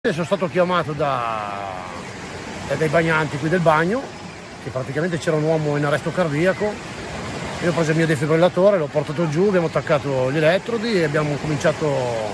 Sono stato chiamato dai bagnanti qui del bagno, che praticamente c'era un uomo in arresto cardiaco. Io ho preso il mio defibrillatore, l'ho portato giù, abbiamo attaccato gli elettrodi e abbiamo cominciato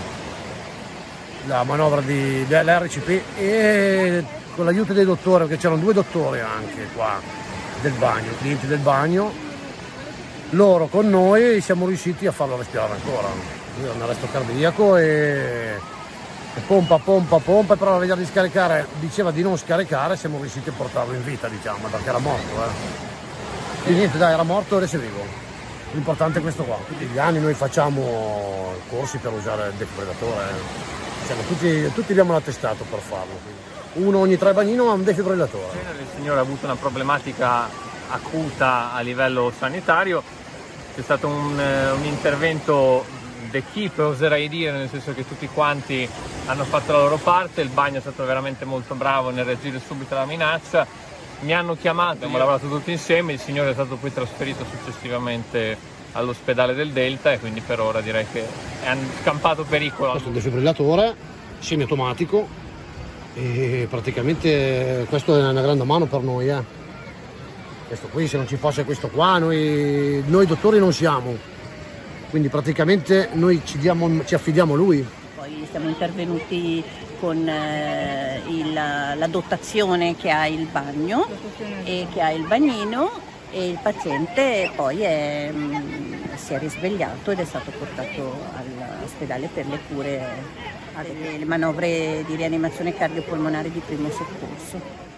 la manovra dell'RCP e con l'aiuto dei dottori, perché c'erano due dottori anche qua del bagno, clienti del bagno, loro con noi siamo riusciti a farlo respirare ancora. Era un arresto cardiaco e pompa, però a vedere di scaricare, diceva di non scaricare, siamo riusciti a portarlo in vita, diciamo, perché era morto. E niente, dai, era morto e adesso è vivo. L'importante è questo qua. Tutti gli anni noi facciamo corsi per usare il defibrillatore. Diciamo, tutti abbiamo l'attestato per farlo. Quindi. Uno ogni 3 bagnino ha un defibrillatore. Il signore ha avuto una problematica acuta a livello sanitario, c'è stato un intervento d'equipe, oserei dire, nel senso che tutti quanti hanno fatto la loro parte, il bagno è stato veramente molto bravo nel reagire subito alla minaccia, mi hanno chiamato, abbiamo lavorato tutti insieme, il signore è stato poi trasferito successivamente all'ospedale del Delta e quindi per ora direi che è scampato pericolo. Questo è un defibrillatore semiautomatico e praticamente questo è una grande mano per noi. Questo qui, se non ci fosse questo qua, noi dottori non siamo. Quindi praticamente noi ci affidiamo a lui. Poi siamo intervenuti con la dotazione che ha il bagno e che ha il bagnino e il paziente poi si è risvegliato ed è stato portato all'ospedale per le cure, le manovre di rianimazione cardiopolmonare di primo soccorso.